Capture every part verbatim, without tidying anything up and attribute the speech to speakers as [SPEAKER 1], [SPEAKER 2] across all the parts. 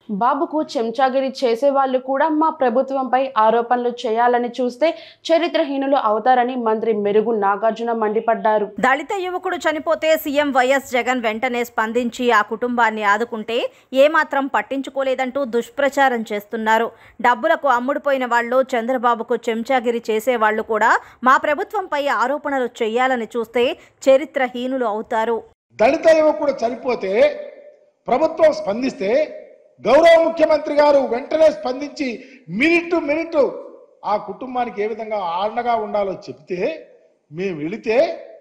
[SPEAKER 1] బాబుకు చెంచాగిరి చేసేవాళ్లు కూడా మా ప్రభుత్వంపై ఆరోపణలు చేయాలని చూస్తే చరిత్రహీనులు అవుతారని మంత్రి మెరుగు నాగార్జున మండిపడ్డారు.
[SPEAKER 2] దళిత యువకుడు చనిపోతే సీఎం వైఎస్ జగన్ వెంటనే స్పందించి ఆ కుటుంబాన్ని ఆదుకుంటే ఏమాత్రం పట్టించుకోలేదంటూ దుష్ప్రచారం చేస్తున్నారు. డబ్బులకు అమ్ముడుపోయిన వాళ్ళు, చంద్రబాబుకు చెంచాగిరి చేసేవాళ్లు కూడా మా ప్రభుత్వంపై ఆరోపణలు చేయాలని చూస్తే చరిత్రహీనులు అవుతారు.
[SPEAKER 3] దళిత యువకుడు చనిపోతే ప్రభుత్వం స్పందిస్తే గౌరవ ముఖ్యమంత్రి గారు వెంటనే స్పందించి మినిట్ టు మినిట్ ఆ కుటుంబానికి ఏ విధంగా ఆండగా ఉండాలో చెప్తే మేము వెళితే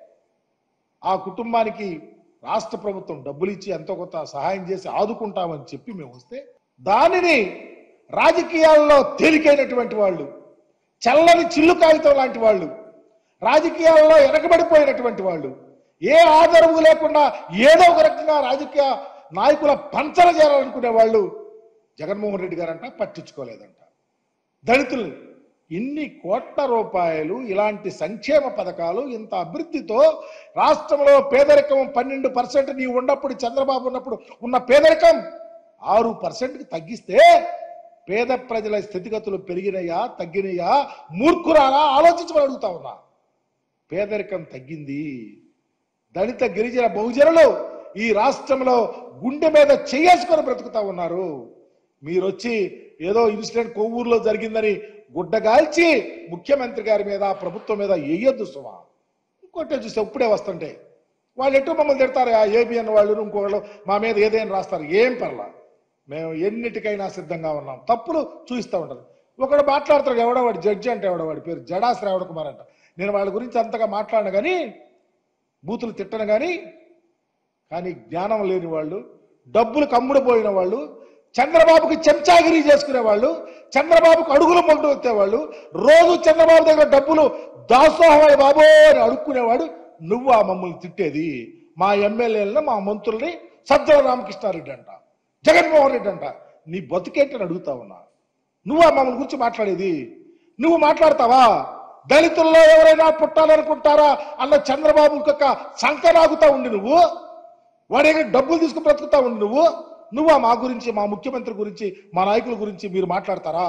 [SPEAKER 3] ఆ కుటుంబానికి రాష్ట్ర ప్రభుత్వం డబ్బులు ఇచ్చి ఎంతో కొంత సహాయం చేసి ఆదుకుంటామని చెప్పి మేము వస్తే దానిని రాజకీయాల్లో తేలికైనటువంటి వాళ్ళు, చల్లని చిల్లు కాగితం లాంటి వాళ్ళు, రాజకీయాల్లో వెనకబడిపోయినటువంటి వాళ్ళు, ఏ ఆధారము లేకుండా ఏదో ఒక రకంగా రాజకీయ నాయకుల పంచన చేయాలనుకునే వాళ్ళు జగన్మోహన్ రెడ్డి గారంట పట్టించుకోలేదంట. దళితులు ఇన్ని కోట్ల రూపాయలు ఇలాంటి సంక్షేమ పథకాలు ఇంత అభివృద్ధితో రాష్ట్రంలో పేదరికం పన్నెండు పర్సెంట్ నీ ఉన్నప్పుడు చంద్రబాబు ఉన్నప్పుడు ఉన్న పేదరికం ఆరు పర్సెంట్కి తగ్గిస్తే పేద ప్రజల స్థితిగతులు పెరిగినయా తగ్గినయా మూర్ఖురాలా ఆలోచించమని అడుగుతా ఉన్నా. పేదరికం తగ్గింది. దళిత గిరిజన బహుజనులు ఈ రాష్ట్రంలో గుండె మీద చేసుకొని బ్రతుకుతా ఉన్నారు. మీరు వచ్చి ఏదో ఇన్సిడెంట్ కొవ్వూరులో జరిగిందని గుడ్డగాల్చి ముఖ్యమంత్రి గారి మీద ప్రభుత్వం మీద వేయొద్దు సుమా. ఇంకోటే చూస్తే ఇప్పుడే వస్తుంటే వాళ్ళు ఎటు మమ్మల్ని తిడతారు, ఆ ఏబిఎన్ వాళ్ళు ఇంకోళ్ళు మా మీద ఏదైనా రాస్తారు. ఏం పర్లా, మేము ఎన్నిటికైనా సిద్ధంగా ఉన్నాం. తప్పులు చూపిస్తూ ఉంటారు. ఒకడు మాట్లాడతారు, ఎవడవాడు జడ్జి అంటే ఎవడవాడి పేరు జడా శ్రావణ కుమార్ అంట. నేను వాళ్ళ గురించి అంతగా మాట్లాడను కానీ, బూతులు తిట్టను కానీ, కానీ జ్ఞానం లేని వాళ్ళు, డబ్బులు కమ్ముడుపోయిన వాళ్ళు, చంద్రబాబుకి చెంచాగిరి చేసుకునే వాళ్ళు, చంద్రబాబుకు అడుగులు మొగ్గు వచ్చేవాళ్ళు, రోజు చంద్రబాబు దగ్గర డబ్బులు దాసోహమై బాబో అని అడుక్కునేవాడు నువ్వు ఆ మమ్మల్ని తిట్టేది. మా ఎమ్మెల్యేలను మా మంత్రుల్ని సజ్జల రామకృష్ణారెడ్డి అంట, జగన్మోహన్ రెడ్డి అంట. నీ బతుకేంటని అడుగుతా ఉన్నా. నువ్వు ఆ మమ్మల్ని గురించి మాట్లాడేది? నువ్వు మాట్లాడతావా? దళితుల్లో ఎవరైనా పుట్టాలనుకుంటారా అన్న చంద్రబాబు ఇంకొక సంకరాగుతా ఉండి నువ్వు వాడి డబ్బులు తీసుకుని బ్రతుకుతా ఉండి నువ్వు నువ్వు మా గురించి, మా ముఖ్యమంత్రి గురించి, మా నాయకుల గురించి మీరు మాట్లాడతారా?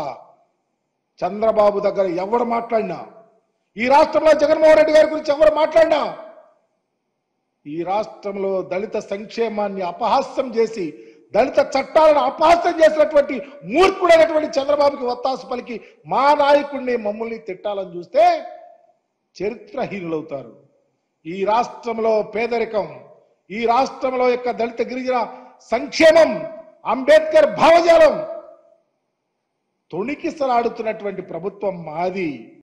[SPEAKER 3] చంద్రబాబు దగ్గర ఎవరు మాట్లాడినా, ఈ రాష్ట్రంలో జగన్మోహన్ రెడ్డి గారి గురించి ఎవరు మాట్లాడినా, ఈ రాష్ట్రంలో దళిత సంక్షేమాన్ని అపహాస్యం చేసి దళిత చట్టాలను అపహాస్యం చేసినటువంటి మూర్ఖుడైనటువంటి చంద్రబాబుకి వత్తాసు పలికి మా నాయకుడిని మమ్మల్ని తిట్టాలని చూస్తే చరిత్రహీనులవుతారు. ఈ రాష్ట్రంలో పేదరికం, ఈ రాష్ట్రంలో యొక్క దళిత గిరిజన సంక్షేమం, అంబేద్కర్ భావజాలం తొణికిసలాడుతున్నటువంటి ప్రభుత్వం మాది.